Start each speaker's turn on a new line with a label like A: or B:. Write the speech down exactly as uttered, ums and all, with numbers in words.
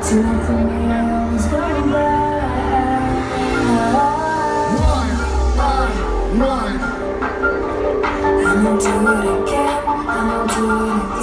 A: Too late for me, I always go back.
B: Run, run, run.
A: I'ma do it again, I'ma do it again.